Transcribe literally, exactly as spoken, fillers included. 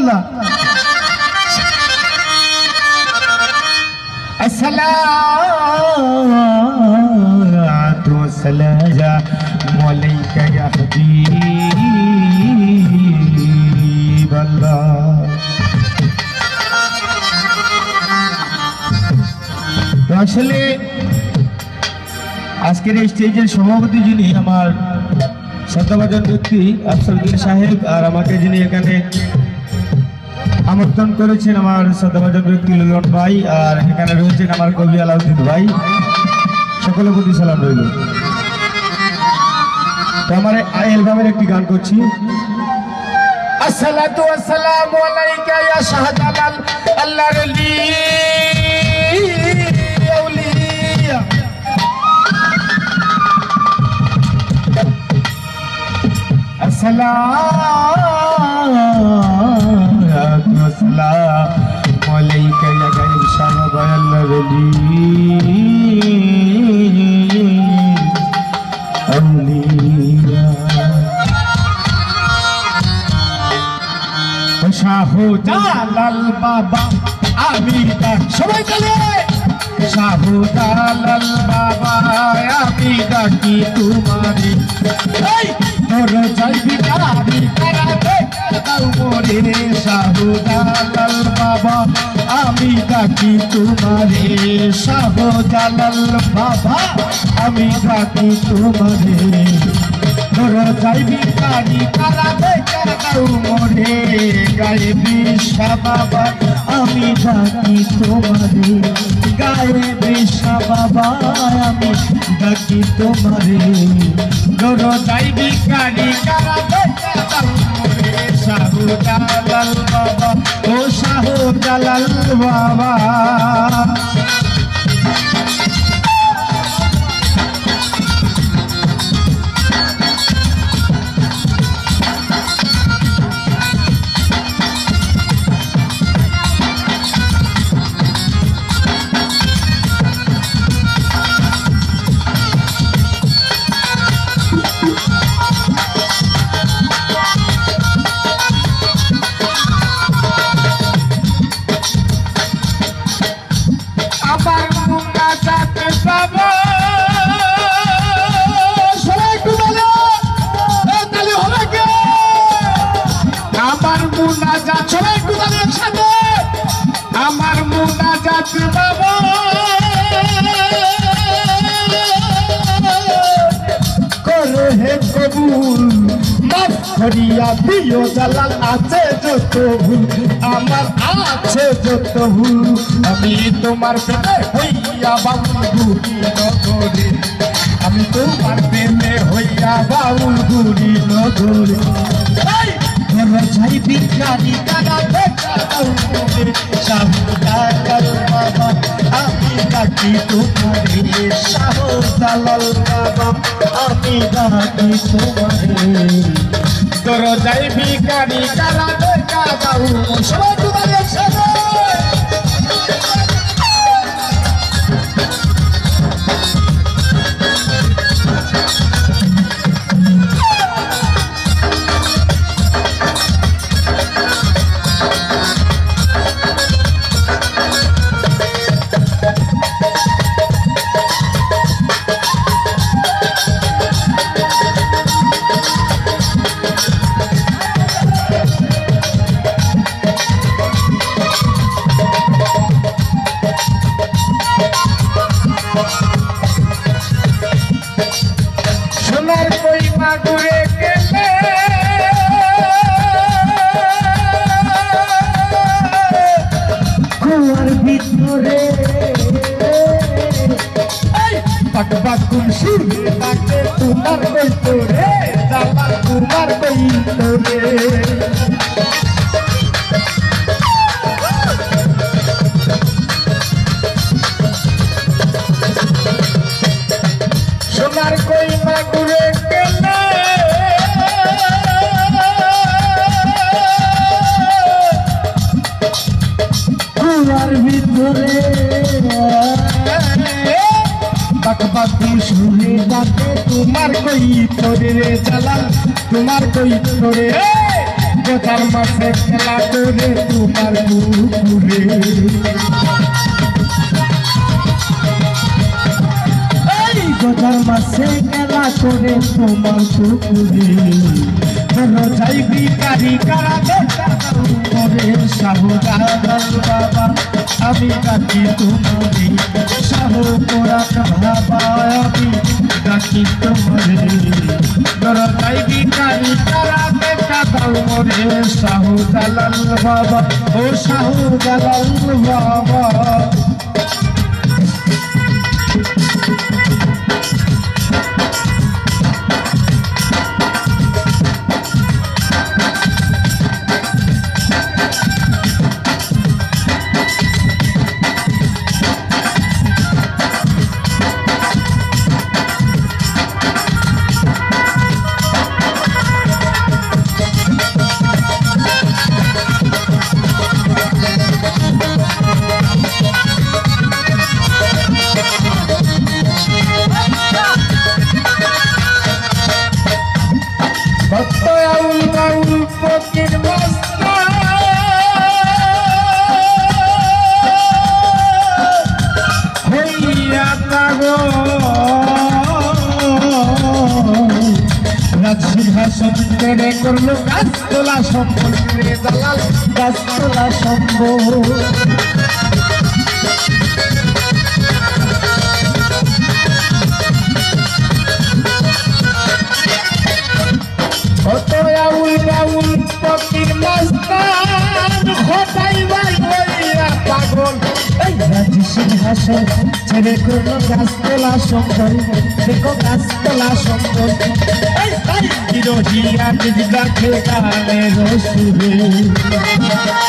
আল্লাহ আসসালাতু ওয়াসসালামু আলাইকা ইয়া হাবিবাল্লাহ। তো আসলে আজকের এই স্টেজের সভাপতি যিনি আমার শ্রদ্ধাভাজন ব্যক্তি আফসরউদ্দিন সাহেব, আর আমাকে যিনি এখানে আমন্ত্রণ করেছেন আমার শ্রদ্ধাভাজন ব্যক্তি লিলন ভাই, আর এখানে রয়েছেন আমার কবি আলাউদ্দিন ভাই, সকলের প্রতি সালাম রইল। তো আমার এই অ্যালবামের একটি গান করছি। আসসালাতু ওয়াসসালামু আলাইকা ইয়া শাহজালাল আল্লাহর ওলি আউলিয়া। আসসালাতু ওয়াসসালামু আলাইকা ইয়া গায়ব শাহজালাল আল্লাহর ওলি আউলিয়া। শাহজালাল বাবা আমি ডাক, সবাই চলে শাহজালাল বাবা আমি ডাকি তোমারে, তোর যাইবি কারি কারাতে দাও মোরে। শাহজালাল বাবা আমি ডাকি তোমারে, শাহজালাল বাবা আমি ডাকি তোমারে, তোর যাইবি কারি কারাতে দাও মোরে। গায়েবী শাহ বাবা আমি ডাকি তোমারে, গায়েবী শাহ বাবা আমি ডাকি তোমারে, তোর যাইবি কারি কারাতে দাও মোরে। শাহজালাল বাবা ও শাহজালাল বাবা। আমার মুনাজাত বাবা করে হে কবুল, মাফ করিয়া দিও জালাল আছে যত ভুল, আমার আছে যত ভুল। আমি তোমার প্রেমে হইয়া বাউল গুরি নগরে, আমি তোমার প্রেমে হইয়া বাউল গুরি নগরে। যাইবি কারি কারাতে দাও মোরে। শাহজালাল বাবা আমি ডাকি তোমারে, শাহজালাল বাবা আমি ডাকি তোমারে, তোর যাইবি কারি কারাতে দাও। সবাই তোমার একসাথে তোমার বইতরে জালা তোমার বইতরে। সোনার কইমা ঘুরে গেলে কুয়ার ভিতরে বাকবাকি শুনে ডাকে তোমার কই তোরে রে জালাল তোমার কই তোরে গোটার মাঝে খেলা করে তোমার পুকুরে গোটার মাঝে খেলা করে তোমার পুকুরে যাই ভিখারি কারা করে শাহজালাল বাবা আমি ডাকি তোমারে শাহ কোরআন বাবা আমি ডাকি তোমারে যাই ভিখারি কারা দেখা দাও মরে শাহজালাল বাবা ও শাহজালাল বাবা সিংহাসন কেড়ে করলো গাছতলা সম্বল রে দালাল গাছতলা সম্বল কত আউল বাউল ফকির মস্তান খোদাই ভাই হইয়া পাগল এই রাজি সিংহাসন ছেড়ে করলো গাছতলা সম্বল দেখো গাছতলা সম্বল বিরোহী আজ গাছে গানের সুরে